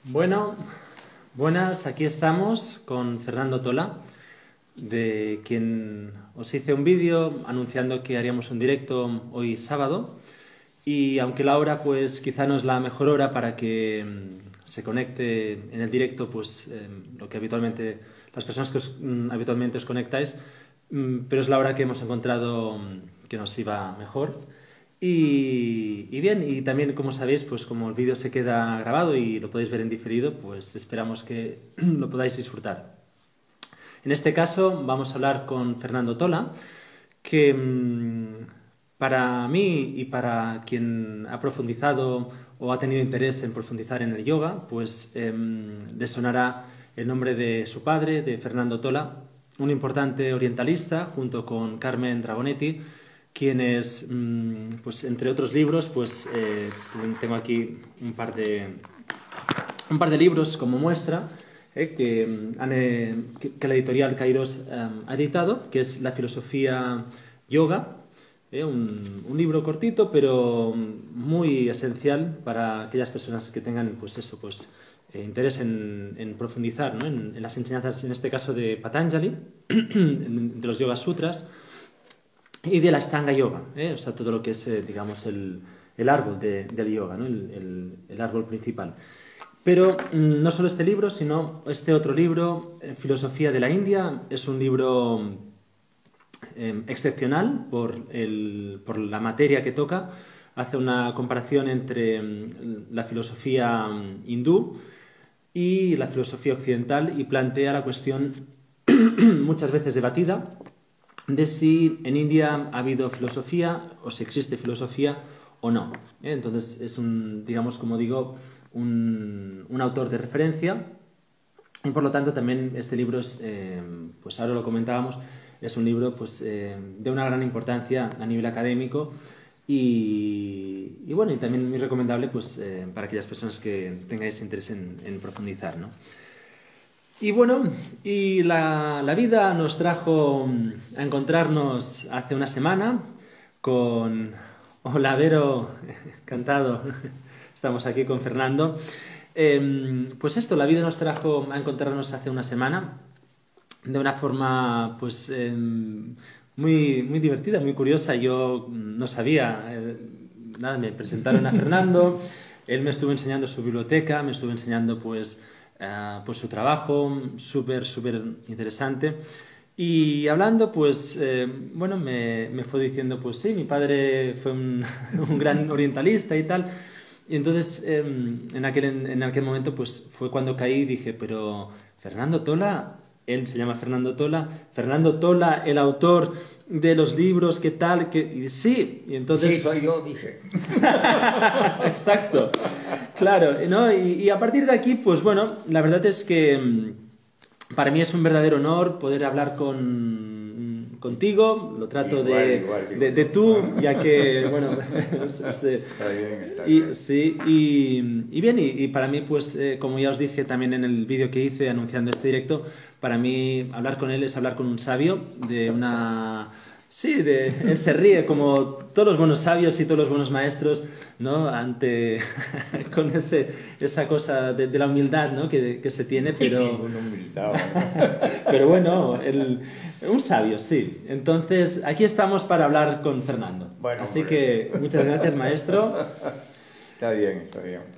Bueno, buenas, aquí estamos con Fernando Tola, de quien os hice un vídeo anunciando que haríamos un directo hoy sábado, y aunque la hora pues quizá no es la mejor hora para que se conecte en el directo pues lo que habitualmente las personas que habitualmente os conectáis, pero es la hora que hemos encontrado que nos iba mejor. Y bien, y también como sabéis, pues como el vídeo se queda grabado y lo podéis ver en diferido, pues esperamos que lo podáis disfrutar. En este caso vamos a hablar con Fernando Tola, que para mí y para quien ha profundizado o ha tenido interés en profundizar en el yoga, pues le sonará el nombre de su padre, de Fernando Tola, un importante orientalista, junto con Carmen Dragonetti, quienes, pues entre otros libros, pues tengo aquí un par de libros como muestra que la editorial Kairos ha editado, que es La filosofía yoga, un libro cortito pero muy esencial para aquellas personas que tengan pues eso, pues interés en profundizar, ¿no? en las enseñanzas, en este caso de Patanjali, de los Yoga Sutras y de la Ashtanga Yoga, o sea, todo lo que es, digamos, el árbol del yoga, ¿no? el árbol principal. Pero no solo este libro, sino este otro libro, Filosofía de la India, es un libro excepcional por la materia que toca. Hace una comparación entre la filosofía hindú y la filosofía occidental y plantea la cuestión muchas veces debatida de si en India ha habido filosofía o si existe filosofía o no. Entonces es digamos, como digo, un autor de referencia y por lo tanto también este libro es, pues ahora lo comentábamos, es un libro pues, de una gran importancia a nivel académico y bueno, y también muy recomendable pues, para aquellas personas que tengáis interés en profundizar, ¿no? Y bueno, y la vida nos trajo a encontrarnos hace una semana con Vero, encantado, estamos aquí con Fernando. Pues esto, la vida nos trajo a encontrarnos hace una semana de una forma pues muy, muy divertida, muy curiosa. Yo no sabía, nada, me presentaron a Fernando, él me estuvo enseñando su biblioteca, me estuvo enseñando pues su trabajo, súper interesante. Y hablando, pues, bueno, me fue diciendo, pues sí, mi padre fue un gran orientalista y tal. Y entonces, en aquel momento, pues fue cuando caí y dije, pero Fernando Tola, él se llama Fernando Tola, el autor de los libros, ¿qué tal? Y sí, y entonces... Sí, soy yo, dije. Exacto, claro, ¿no? Y a partir de aquí, pues bueno, la verdad es que para mí es un verdadero honor poder hablar contigo, lo trato de tú, ya que, bueno, está bien. Sí, y bien, y para mí, pues, como ya os dije también en el vídeo que hice anunciando este directo, para mí hablar con él es hablar con un sabio de una... Sí, él se ríe como todos los buenos sabios y todos los buenos maestros, ¿no? Con esa cosa de la humildad, ¿no? que se tiene, pero... Una humildad. Pero bueno, un sabio, sí. Entonces, aquí estamos para hablar con Fernando. Bueno, así que muchas gracias, maestro. Está bien.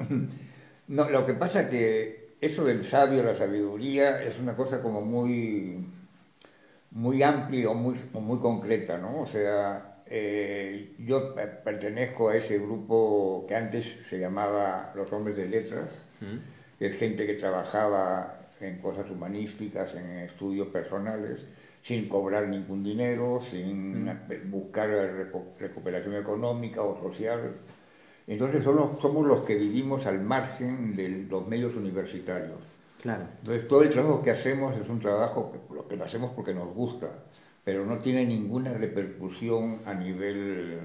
No, lo que pasa es que eso del sabio, la sabiduría, es una cosa como muy amplia o muy concreta, ¿no? O sea, yo pertenezco a ese grupo que antes se llamaba los hombres de letras, que es gente que trabajaba en cosas humanísticas, en estudios personales, sin cobrar ningún dinero, sin buscar recuperación económica o social. Entonces somos los que vivimos al margen de los medios universitarios. Claro. Entonces todo el trabajo que hacemos es un trabajo que lo hacemos porque nos gusta, pero no tiene ninguna repercusión a nivel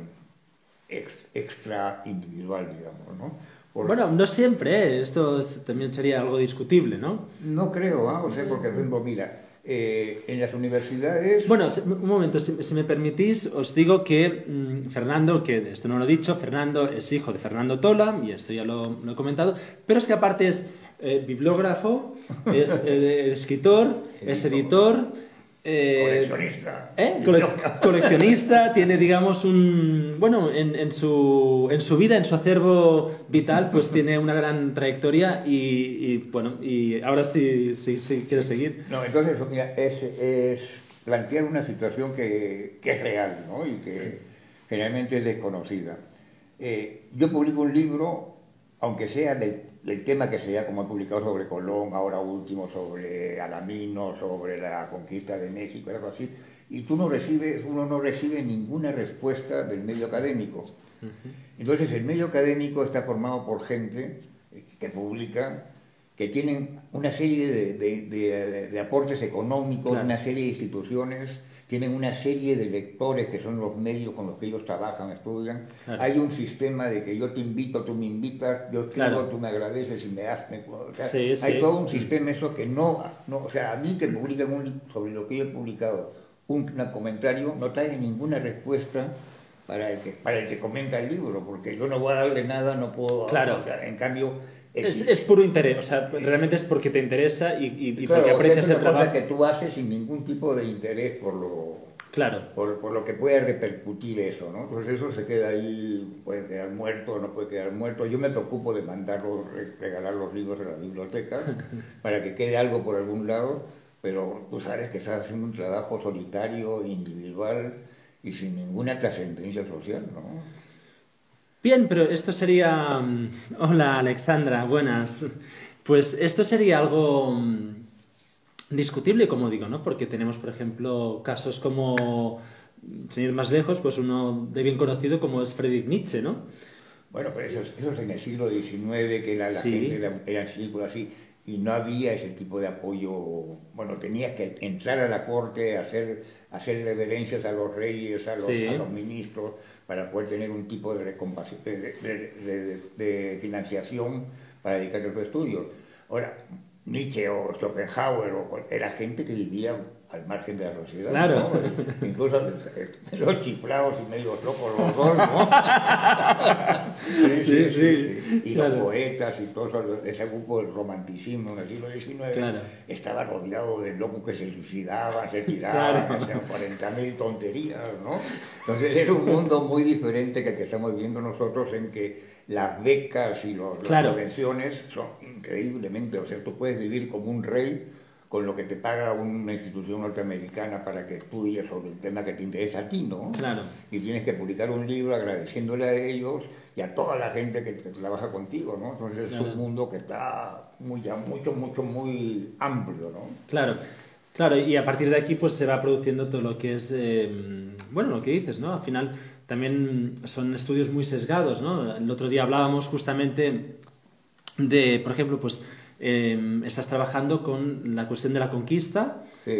extra individual, digamos, ¿no? Bueno, no siempre, esto también sería algo discutible, ¿no? No creo, o sea, porque, por ejemplo, mira, en las universidades... Bueno, un momento, si me permitís, os digo que Fernando, que esto no lo he dicho, Fernando es hijo de Fernando Tola, y esto ya lo he comentado, pero es que aparte es bibliógrafo, es escritor, es editor, Coleccionista. Coleccionista, tiene, digamos, bueno, en su vida, en su acervo vital, pues tiene una gran trayectoria bueno, y ahora sí quieres seguir. No, entonces, mira, es plantear una situación que es real, ¿no? Y que generalmente es desconocida. Yo publico un libro, aunque sea del tema que sea, como he publicado sobre Colón, ahora último sobre Alamino, sobre la conquista de México, algo así, y uno no recibe ninguna respuesta del medio académico. Entonces el medio académico está formado por gente que publica, que tienen una serie de aportes económicos, claro, una serie de instituciones, tienen una serie de lectores que son los medios con los que ellos trabajan, estudian. Claro. Hay un sistema de que yo te invito, tú me invitas, yo escribo, claro, tú me agradeces y me das... O sea, sí, hay todo un sistema eso que no... O sea, a mí que publican sobre lo que yo he publicado un comentario no trae ninguna respuesta para el que comenta el libro, porque yo no voy a darle nada, no puedo... Claro. O sea, en cambio... Es puro interés, o sea, realmente es porque te interesa y claro, porque aprecias el trabajo. Es una cosa que tú haces sin ningún tipo de interés por lo que puede repercutir eso, ¿no? Entonces eso se queda ahí, puede quedar muerto, no puede quedar muerto. Yo me preocupo de regalar los libros a las bibliotecas para que quede algo por algún lado, pero tú sabes que estás haciendo un trabajo solitario, individual y sin ninguna trascendencia social, ¿no? Bien, pero esto sería... Hola, Alexandra, buenas. Pues esto sería algo discutible, como digo, ¿no? Porque tenemos, por ejemplo, casos como, sin ir más lejos, pues uno de bien conocido como es Friedrich Nietzsche, ¿no? Bueno, pero eso es en el siglo XIX, que la gente era círculo así, y no había ese tipo de apoyo. Bueno, tenías que entrar a la corte, hacer reverencias a los reyes, a los ministros, para poder tener un tipo de financiación para dedicarse a sus estudios. Ahora, Nietzsche o Schopenhauer era gente que vivía al margen de la sociedad, claro, ¿no? Incluso los chiflados y medios locos los dos, ¿no? Sí. Y claro, los poetas y todo eso, ese grupo del romanticismo en el siglo XIX, claro, estaba rodeado de locos que se suicidaban, se tiraban, claro, hacían 40.000 tonterías, ¿no? Entonces es un mundo muy diferente que el que estamos viviendo nosotros, en que las becas y las subvenciones son increíblemente, o sea, tú puedes vivir como un rey con lo que te paga una institución norteamericana para que estudies sobre el tema que te interesa a ti, ¿no? Claro. Y tienes que publicar un libro agradeciéndole a ellos y a toda la gente que trabaja contigo, ¿no? Entonces claro, es un mundo que está muy amplio, ¿no? Claro. Claro, y a partir de aquí pues se va produciendo todo lo que es, bueno, lo que dices, ¿no? Al final también son estudios muy sesgados, ¿no? El otro día hablábamos justamente de, por ejemplo, pues estás trabajando con la cuestión de la conquista, sí,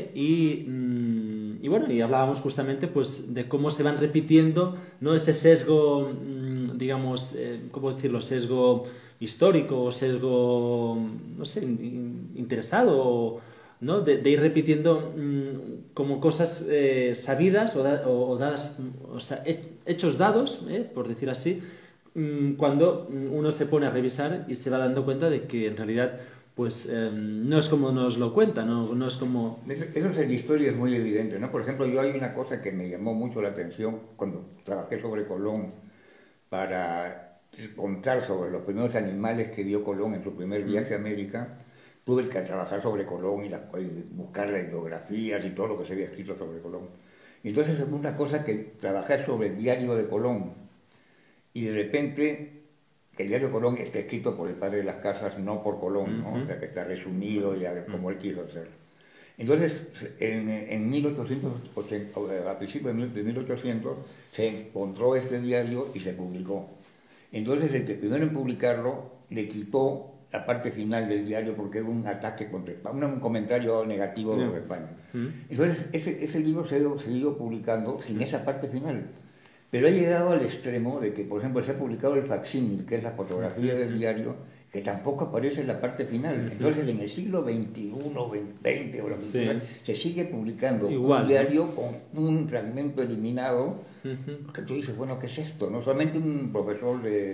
y bueno, y hablábamos justamente pues de cómo se van repitiendo, ¿no? Ese sesgo, digamos, ¿cómo decirlo? Sesgo histórico o sesgo, no sé, interesado, ¿no? De ir repitiendo como cosas sabidas o dadas, o sea, hechos dados, por decir así, cuando uno se pone a revisar y se va dando cuenta de que en realidad pues no es como nos lo cuenta, no es como... Eso en la historia es muy evidente, ¿no? Por ejemplo, yo hay una cosa que me llamó mucho la atención cuando trabajé sobre Colón para contar sobre los primeros animales que vio Colón en su primer viaje a América. Tuve que trabajar sobre Colón y buscar las biografías y todo lo que se había escrito sobre Colón. Y entonces es una cosa que trabajé sobre el diario de Colón. Y de repente, el diario de Colón está escrito por el padre de las casas, no por Colón, ¿no? O sea, que está resumido y como él quiso hacer. Entonces, en 1880, a principios de 1800, se encontró este diario y se publicó. Entonces, el que primero en publicarlo le quitó la parte final del diario porque era un ataque contra España, un comentario negativo de España. Entonces, ese libro se ha ido publicando sin esa parte final. Pero ha llegado al extremo de que, por ejemplo, se ha publicado el facsímil, que es la fotografía del diario, que tampoco aparece en la parte final. Entonces, en el siglo XXI, XX o lo que sea, se sigue publicando un diario con un fragmento eliminado, que tú dices, bueno, ¿qué es esto? No solamente un profesor de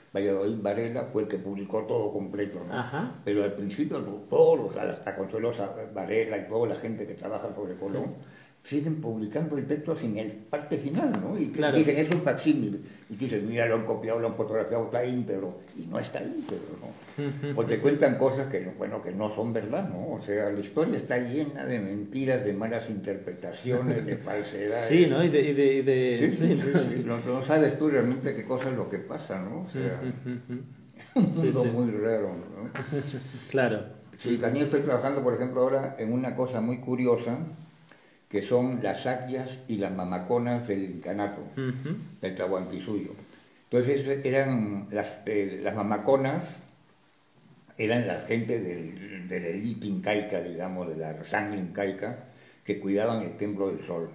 Valladolid Varela fue el que publicó todo completo, ¿no? Ajá. Pero al principio todos, hasta Consuelo Varela y toda la gente que trabaja sobre Colón, siguen publicando el texto sin el parte final, ¿no? Y claro. dicen, es un facsímil. Y tú dices, mira, lo han copiado, lo han fotografiado, está íntegro. Y no está íntegro, ¿no? Porque cuentan cosas que, bueno, que no son verdad, ¿no? O sea, la historia está llena de mentiras, de malas interpretaciones, de falsedades. Sí, ¿no? Sí, sí. No sabes tú realmente qué cosa es lo que pasa, ¿no? O sea, un mundo muy raro, ¿no? Claro. Sí, también estoy trabajando, por ejemplo, ahora en una cosa muy curiosa, que son las saquias y las mamaconas del incanato, del Tahuantinsuyo. Entonces eran las mamaconas, eran la gente de la élite incaica, digamos, de la sangre incaica, que cuidaban el Templo del Sol.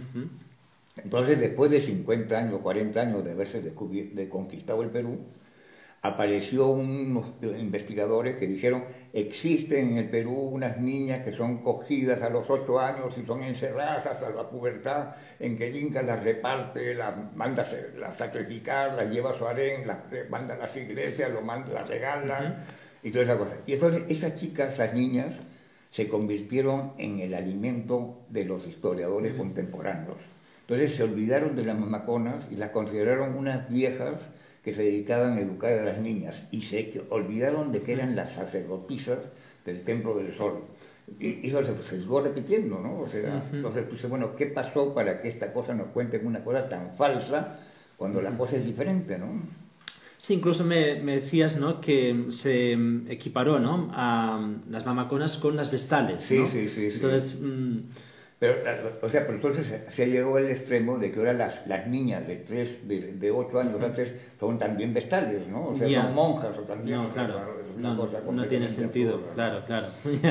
Entonces, después de 50 años, 40 años de haberse conquistado el Perú, apareció unos investigadores que dijeron, existen en el Perú unas niñas que son cogidas a los 8 años y son encerradas hasta la pubertad, en que el Inca las reparte, las manda a sacrificar, las lleva a su harén, las manda a las iglesias, las regala, y toda esa cosa. Y entonces esas chicas, esas niñas, se convirtieron en el alimento de los historiadores contemporáneos. Entonces se olvidaron de las mamaconas y las consideraron unas viejas que se dedicaban a educar a las niñas, y se olvidaron de que eran las sacerdotisas del Templo del Sol. Y eso se siguió repitiendo, ¿no? O sea, entonces, pues, bueno, ¿qué pasó para que esta cosa nos cuente una cosa tan falsa cuando la cosa es diferente, ¿no? Sí, incluso me decías, ¿no?, que se equiparó, ¿no?, a las mamaconas con las vestales, ¿no? Sí. Entonces... Pero, o sea, pero entonces se llegó al extremo de que ahora las niñas de 8 años antes son también vestales, ¿no? O sea, son monjas o también. No, claro, no tiene sentido, absurda, claro.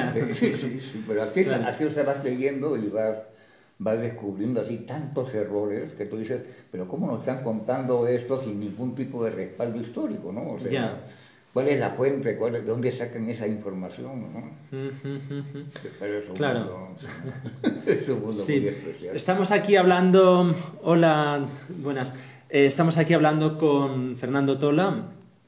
Sí, pero así se vas leyendo y vas descubriendo así tantos errores que tú dices, pero ¿cómo nos están contando esto sin ningún tipo de respaldo histórico, ¿no? O sea, ¿cuál es la fuente? ¿De dónde sacan esa información? ¿No? Pero es un claro. Es un mundo muy especial. Estamos aquí hablando... Hola, buenas. Estamos aquí hablando con Fernando Tola.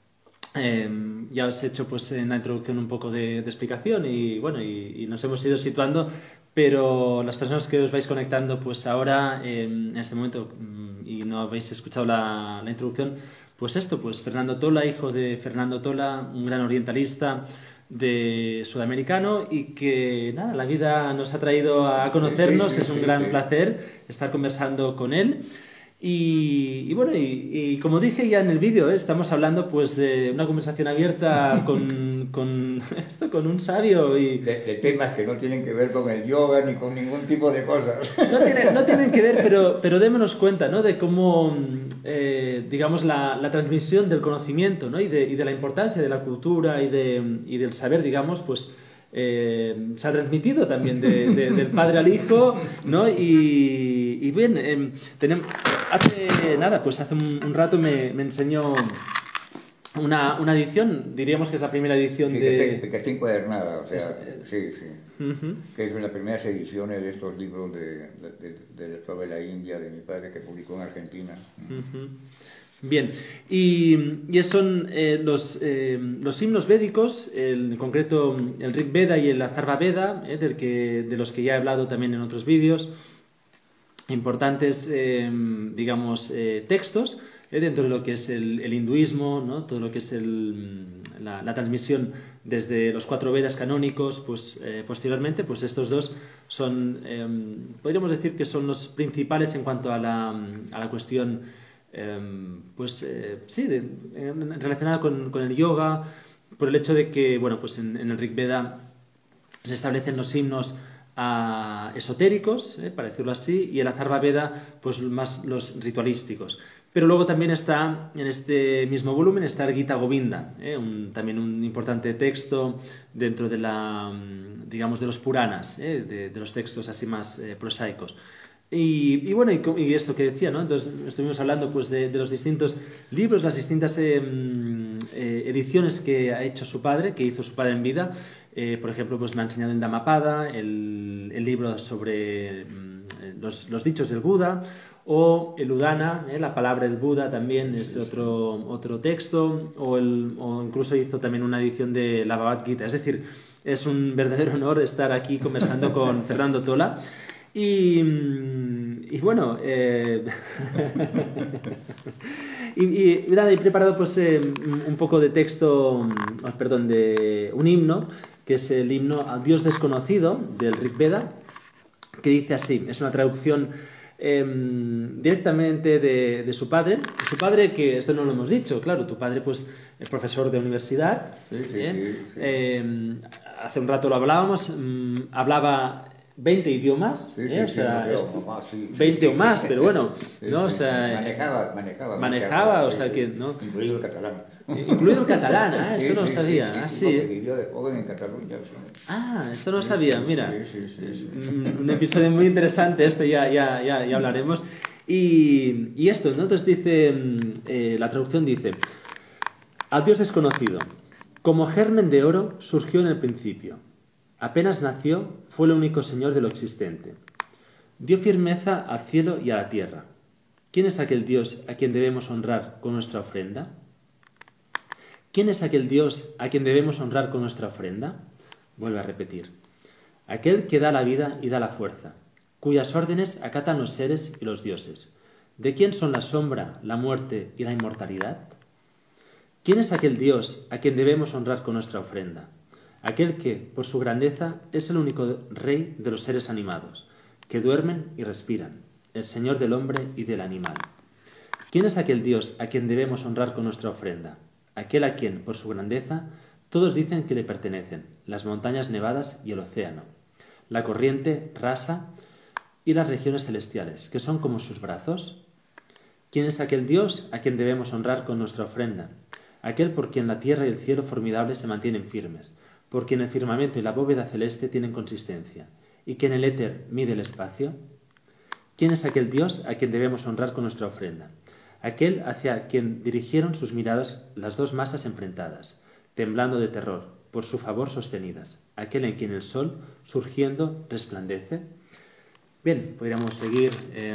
Ya os he hecho pues en la introducción un poco de explicación y bueno, y nos hemos ido situando, pero las personas que os vais conectando pues ahora, en este momento, y no habéis escuchado la introducción, pues esto, pues Fernando Tola, hijo de Fernando Tola, un gran orientalista sudamericano, y que nada, la vida nos ha traído a conocernos. Es un gran placer estar conversando con él. Y bueno, y como dije ya en el vídeo, estamos hablando pues de una conversación abierta con un sabio y de temas que no tienen que ver con el yoga ni con ningún tipo de cosas. No tienen que ver, pero démonos cuenta, ¿no?, de cómo, digamos, la transmisión del conocimiento, ¿no?, y de la importancia de la cultura y del saber, digamos, pues se ha transmitido también del padre al hijo, ¿no? Y bien, hace un rato me enseñó una edición, diríamos que es la primera edición que está encuadernada, o sea, que es una de las primeras ediciones de estos libros sobre la India de mi padre, que publicó en Argentina. Bien, y son los himnos védicos, en concreto el Rig Veda y el Atharva Veda, de los que ya he hablado también en otros vídeos, importantes, digamos, textos dentro de lo que es el hinduismo, ¿no?, todo lo que es la transmisión desde los 4 Vedas canónicos, pues posteriormente, pues estos dos son, podríamos decir que son los principales en cuanto a la cuestión, relacionada con el yoga, por el hecho de que, bueno, pues en el Rig Veda se establecen los himnos esotéricos, para decirlo así, y el Atharva Veda, pues más los ritualísticos. Pero luego también está, en este mismo volumen, está el Gita Govinda, también un importante texto dentro de digamos, de los Puranas, de los textos así más prosaicos. Y bueno, y esto que decía, ¿no? Entonces estuvimos hablando pues de los distintos libros, las distintas ediciones que ha hecho su padre, que hizo su padre en vida. Por ejemplo, pues me ha enseñado el Dhammapada, el libro sobre los dichos del Buda, o el Udana, la palabra el Buda también es otro texto, o incluso hizo también una edición de la Bhagavad Gita. Es decir, es un verdadero honor estar aquí conversando con Fernando Tola. Y bueno, nada, he preparado pues un poco de texto, perdón, de un himno, que es el himno al Dios desconocido del Rig Veda, que dice así, es una traducción directamente de su padre. Su padre, que esto no lo hemos dicho, claro, tu padre pues es profesor de universidad. Hace un rato lo hablábamos, hablaba 20 idiomas, o sea, 20 o más, pero bueno, ¿no? O sea, manejaba, o sea que, ¿no? Incluido el catalán. Incluido el catalán, esto no lo sabía. Ah, sí. Vivió de joven en Cataluña. Ah, esto no lo sabía, mira. Un episodio muy interesante, esto ya hablaremos. Y esto, ¿no? Entonces dice, la traducción dice, al Dios desconocido, como germen de oro surgió en el principio. Apenas nació, fue el único Señor de lo existente. Dio firmeza al cielo y a la tierra. ¿Quién es aquel Dios a quien debemos honrar con nuestra ofrenda? ¿Quién es aquel Dios a quien debemos honrar con nuestra ofrenda? Vuelve a repetir. Aquel que da la vida y da la fuerza, cuyas órdenes acatan los seres y los dioses. ¿De quién son la sombra, la muerte y la inmortalidad? ¿Quién es aquel Dios a quien debemos honrar con nuestra ofrenda? Aquel que, por su grandeza, es el único rey de los seres animados, que duermen y respiran, el Señor del hombre y del animal. ¿Quién es aquel Dios a quien debemos honrar con nuestra ofrenda? Aquel a quien, por su grandeza, todos dicen que le pertenecen, las montañas nevadas y el océano, la corriente rasa y las regiones celestiales, que son como sus brazos. ¿Quién es aquel Dios a quien debemos honrar con nuestra ofrenda? Aquel por quien la tierra y el cielo formidables se mantienen firmes, por quien el firmamento y la bóveda celeste tienen consistencia, y que en el éter mide el espacio. ¿Quién es aquel Dios a quien debemos honrar con nuestra ofrenda? Aquel hacia quien dirigieron sus miradas las dos masas enfrentadas, temblando de terror, por su favor sostenidas, aquel en quien el sol, surgiendo, resplandece. Bien, podríamos seguir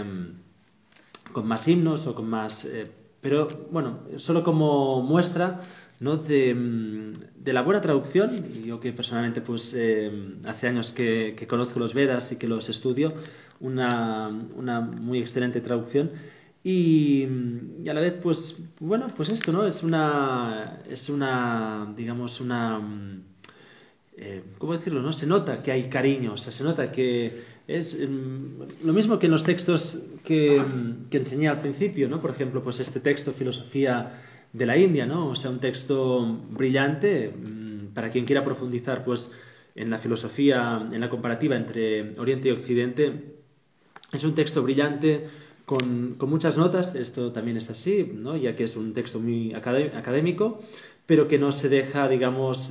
con más himnos o con más... pero, bueno, solo como muestra, ¿no?, de la buena traducción. Yo que personalmente pues hace años que conozco los Vedas y que los estudio, una muy excelente traducción. Y a la vez, pues, bueno, pues esto, ¿no? Es una digamos, ¿cómo decirlo, no? Se nota que hay cariño, o sea, se nota que es lo mismo que en los textos que enseñé al principio, ¿no? Por ejemplo, pues este texto, Filosofía de la India, ¿no? O sea, un texto brillante para quien quiera profundizar, pues, en la filosofía, en la comparativa entre Oriente y Occidente. Es un texto brillante, con muchas notas, esto también es así, ¿no?, ya que es un texto muy académico, pero que no se deja, digamos,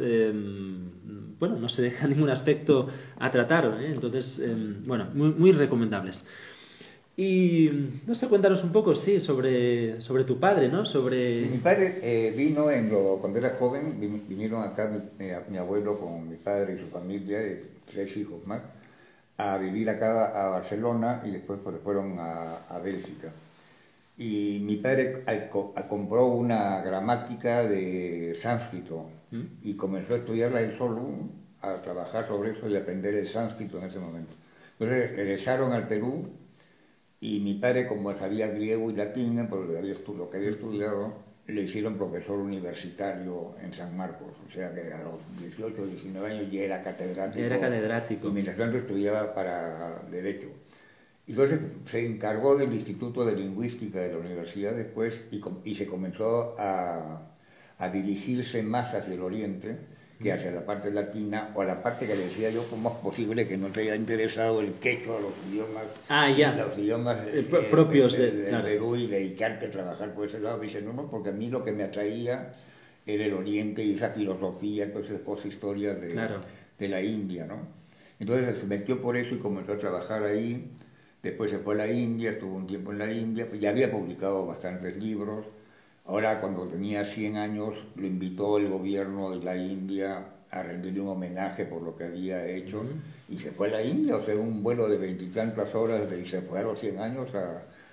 bueno, no se deja ningún aspecto a tratar, ¿eh? Entonces, bueno, muy recomendables. Y, no sé, cuéntanos un poco, sí, sobre tu padre, ¿no? Mi padre vino cuando era joven, vinieron acá mi abuelo con mi padre y su familia, 3 hijos más, a vivir acá a Barcelona y después pues, fueron a Bélgica. Y mi padre compró una gramática de sánscrito y comenzó a estudiarla él solo, a trabajar sobre eso y aprender el sánscrito en ese momento. Entonces regresaron al Perú y mi padre, como sabía griego y latín, por lo que había estudiado, le hicieron profesor universitario en San Marcos, o sea que a los 18 o 19 años ya era catedrático. Era catedrático. Y mientras tanto estudiaba para Derecho. Entonces se encargó del Instituto de Lingüística de la universidad después y se comenzó a dirigirse más hacia el Oriente que hacia la parte latina o a la parte que le decía yo, ¿cómo es posible que no te haya interesado el quechua, los idiomas propios del claro. Perú y dedicarte a trabajar por ese lado? Dice, no, porque a mí lo que me atraía era el Oriente y esa filosofía, todas esas historias de la India, ¿no? Entonces se metió por eso y comenzó a trabajar ahí. Después se fue a la India, estuvo un tiempo en la India, pues ya había publicado bastantes libros. Ahora, cuando tenía 100 años, lo invitó el gobierno de la India a rendirle un homenaje por lo que había hecho y se fue a la India, o sea, un vuelo de 20 y tantas horas y se fue a los 100 años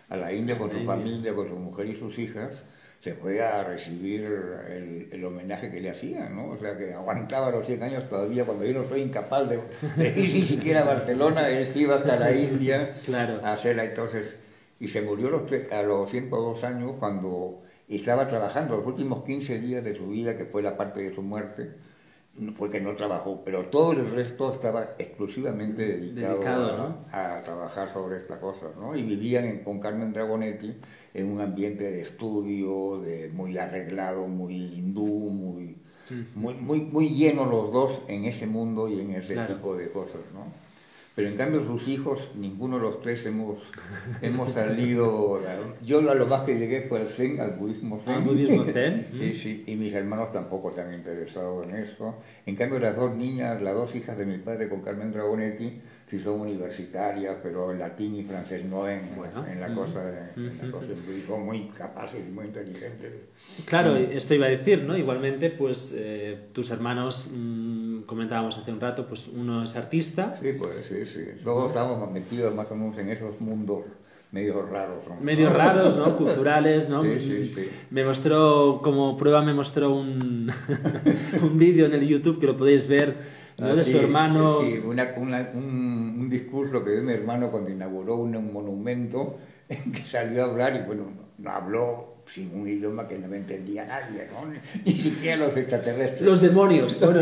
a la India con su familia, con su mujer y sus hijas, se fue a recibir el homenaje que le hacían, ¿no? O sea, que aguantaba los 100 años todavía, cuando yo no soy incapaz de ir ni siquiera a Barcelona, él se iba hasta la India a hacerla. Entonces, y se murió a los 102 años cuando estaba trabajando los últimos 15 días de su vida, que fue la parte de su muerte, fue que no trabajó, pero todo el resto estaba exclusivamente dedicado ¿no? a trabajar sobre esta cosa, ¿no? Y vivían con Carmen Dragonetti en un ambiente de estudio, muy arreglado, muy hindú, muy lleno los dos en ese mundo y en ese tipo de cosas, ¿no? Pero en cambio sus hijos, ninguno de los tres hemos salido. Yo a lo más que llegué fue al Zen, al budismo Zen. ¿Al budismo Zen? Sí, y mis hermanos tampoco se han interesado en eso. En cambio las dos niñas, las dos hijas de mi padre con Carmen Dragonetti, sí son universitarias, pero en latín y francés no en la cosa son muy capaces y muy inteligentes. Claro, esto iba a decir, ¿no? Igualmente, pues tus hermanos, comentábamos hace un rato, pues uno es artista. Sí, pues sí. Todos estamos metidos más o menos en esos mundos medio raros. ¿No? Medio raros, ¿no? Culturales, ¿no? Sí. Me mostró, como prueba me mostró un vídeo en el YouTube que lo podéis ver, ¿no? De su hermano. Sí, un discurso que dio mi hermano cuando inauguró un monumento en que salió a hablar y bueno, no habló sin un idioma que no me entendía nadie, ¿no? Ni siquiera los extraterrestres. Los demonios, bueno,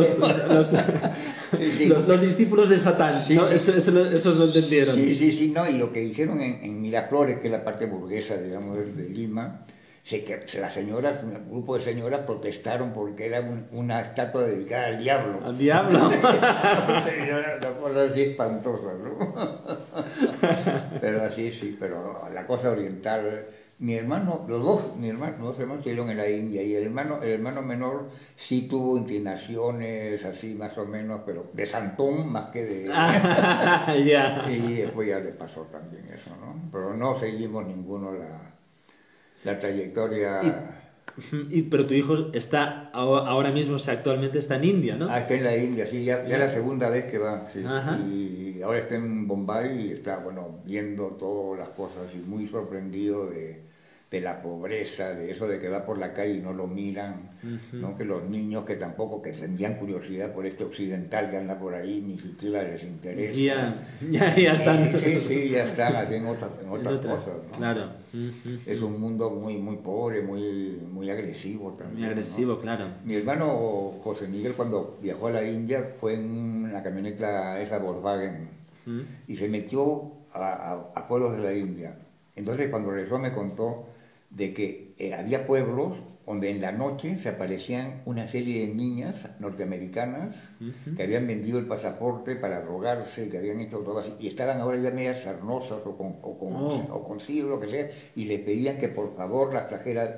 los discípulos de Satán, ¿no? Esos lo entendieron. Sí, no, y lo que hicieron en Miraflores, que es la parte burguesa, digamos, de Lima, las señoras, un grupo de señoras protestaron porque era una estatua dedicada al diablo. ¿Al diablo? Una cosa así espantosa, ¿no? Pero así, sí, pero la cosa oriental. Los dos hermanos estuvieron en la India y el hermano menor sí tuvo inclinaciones así más o menos, pero de santón más que de... Y después ya le pasó también eso, ¿no? Pero no seguimos ninguno la trayectoria... Pero tu hijo está ahora mismo, o sea, actualmente está en India, ¿no? Está en la India, sí, ya la segunda vez que va, sí. Y ahora está en Bombay y está, bueno, viendo todas las cosas y muy sorprendido de la pobreza, de eso de que va por la calle y no lo miran, ¿no? Que los niños que tampoco, que tendrían curiosidad por este occidental que anda por ahí, ni siquiera les interesa. Ya están. Sí, ya están así en otras cosas, ¿no? Claro. Es un mundo muy pobre, muy agresivo también. Muy agresivo, ¿no? Claro. Mi hermano José Miguel, cuando viajó a la India, fue en una camioneta esa Volkswagen y se metió a pueblos de la India. Entonces, cuando regresó me contó de que había pueblos donde en la noche se aparecían una serie de niñas norteamericanas que habían vendido el pasaporte para drogarse, que habían hecho todo así, y estaban ahora ya medias sarnosas o con SIDA, lo que sea, y le pedían que por favor las trajera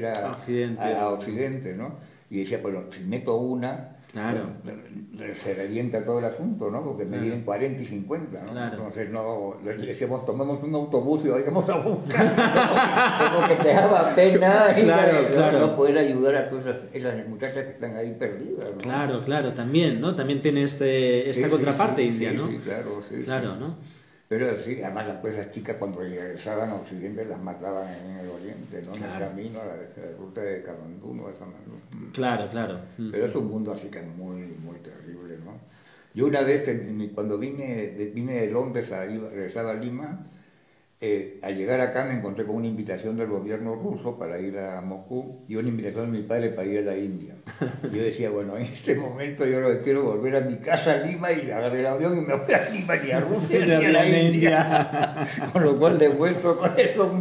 a Occidente, ¿no? Y decía, bueno, si meto una... Claro. Se revienta todo el asunto, ¿no? Porque me vienen 40 y 50, ¿no? Claro. Entonces le decíamos, tomemos un autobús y vayamos a buscar. Como que te daba pena no poder ayudar a todas esas muchachas que están ahí perdidas, ¿no? Claro, también, ¿no? También tiene esta contraparte india, ¿no? Sí, claro, ¿no? Pero sí, además esas chicas cuando regresaban a Occidente las mataban en el Oriente, ¿no? En el camino, la ruta de Katmandú, ¿no? Claro. Pero es un mundo así que es muy terrible, ¿no? Yo una vez, cuando vine de Londres, regresaba a Lima, al llegar acá me encontré con una invitación del gobierno ruso para ir a Moscú y una invitación de mi padre para ir a la India. Yo decía, bueno, en este momento yo lo que quiero volver a mi casa a Lima y agarré el avión y me voy a Lima ni a Rusia ni a la India. Con lo cual de vuelto, ¿cuáles son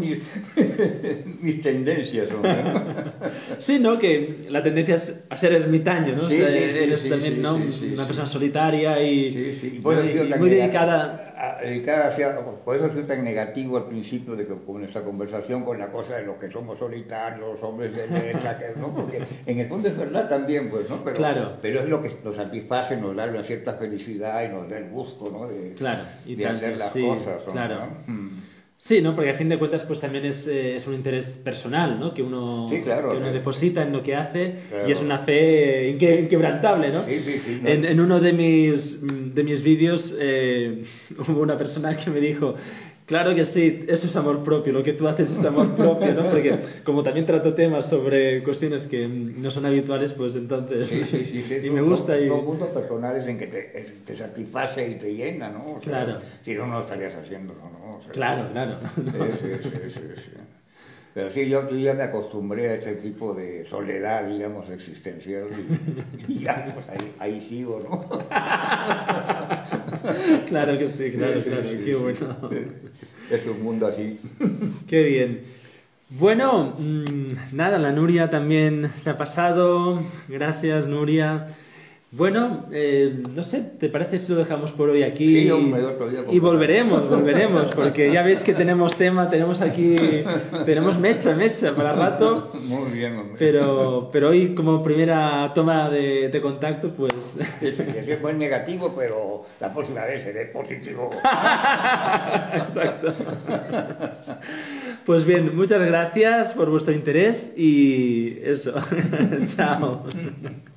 mis tendencias? ¿No? Sí, ¿no? Que la tendencia es a ser ermitaño, ¿no? Eres también una persona solitaria y muy dedicada... Por eso soy tan negativo al principio con esa conversación con la cosa de los que somos solitarios, los hombres de letra, ¿no? Porque en el fondo es verdad también, pues, ¿no? Pero es lo que nos satisface, nos da una cierta felicidad y nos da el gusto, ¿no? De hacer las cosas, ¿no? Claro. Sí, ¿no? Porque a fin de cuentas pues también es un interés personal, ¿no? Que uno deposita en lo que hace y es una fe inquebrantable, ¿no? Sí, ¿no? En uno de mis vídeos hubo una persona que me dijo Claro que sí, eso es amor propio, lo que tú haces es amor propio, ¿no? Porque como también trato temas sobre cuestiones que no son habituales, pues entonces... Sí. Y me gusta y... Son gustos personales en que te satisface y te llena, ¿no? O sea, Claro. Si no, no estarías haciéndolo, ¿no? O sea, Claro. Sí. Pero sí, yo ya me acostumbré a este tipo de soledad, digamos, existencial y ya, pues ahí sigo, ¿no? Claro que sí, claro, qué bueno. Es un mundo así. Qué bien. Bueno, nada, la Nuria también se ha pasado. Gracias, Nuria. Bueno, no sé, ¿te parece si lo dejamos por hoy aquí? Sí, hombre, otro día. Y volveremos, porque ya ves que tenemos tema, tenemos mecha para rato. Muy bien, hombre. Pero hoy, como primera toma de contacto, pues... Es buen negativo, pero la próxima vez seré positivo. Exacto. Pues bien, muchas gracias por vuestro interés y eso. Chao.